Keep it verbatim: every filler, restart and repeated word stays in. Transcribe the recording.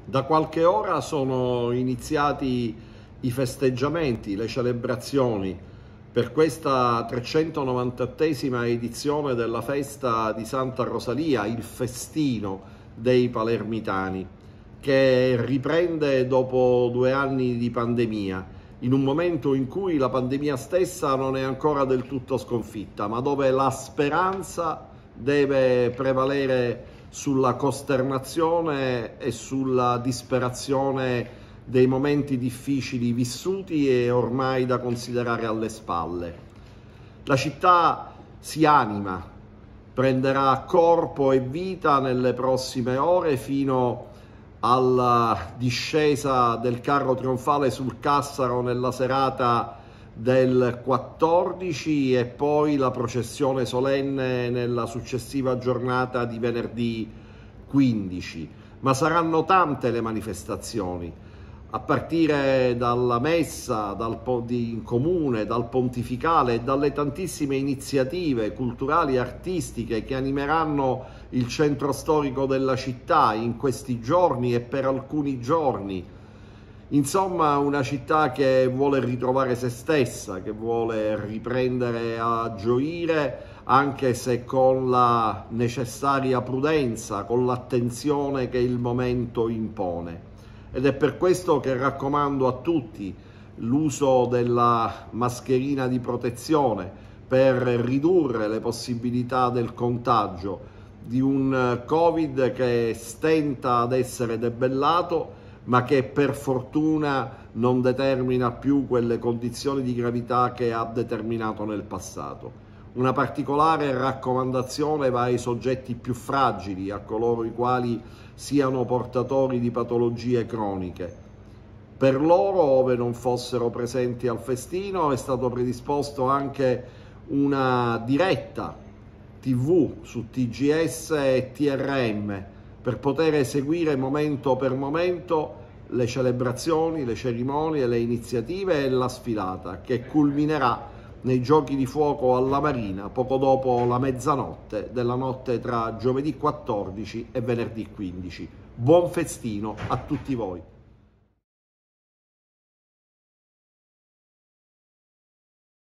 Da qualche ora sono iniziati i festeggiamenti, le celebrazioni per questa trecentonovantattesima edizione della festa di Santa Rosalia, il festino dei palermitani, che riprende dopo due anni di pandemia, in un momento in cui la pandemia stessa non è ancora del tutto sconfitta, ma dove la speranza deve prevalere sulla costernazione e sulla disperazione dei momenti difficili vissuti e ormai da considerare alle spalle. La città si anima, prenderà corpo e vita nelle prossime ore fino alla discesa del carro trionfale sul Cassaro nella serata del quattordici e poi la processione solenne nella successiva giornata di venerdì quindici. Ma saranno tante le manifestazioni, a partire dalla messa dal, di, in comune, dal pontificale e dalle tantissime iniziative culturali e artistiche che animeranno il centro storico della città in questi giorni e per alcuni giorni. Insomma, una città che vuole ritrovare se stessa, che vuole riprendere a gioire, anche se con la necessaria prudenza, con l'attenzione che il momento impone. Ed è per questo che raccomando a tutti l'uso della mascherina di protezione per ridurre le possibilità del contagio di un Covid che stenta ad essere debellato, ma che per fortuna non determina più quelle condizioni di gravità che ha determinato nel passato. Una particolare raccomandazione va ai soggetti più fragili, a coloro i quali siano portatori di patologie croniche. Per loro, ove non fossero presenti al festino, è stato predisposto anche una diretta tivù su T G S e T R M per poter seguire momento per momento le celebrazioni, le cerimonie, le iniziative e la sfilata che culminerà nei giochi di fuoco alla Marina poco dopo la mezzanotte della notte tra giovedì quattordici e venerdì quindici. Buon festino a tutti voi!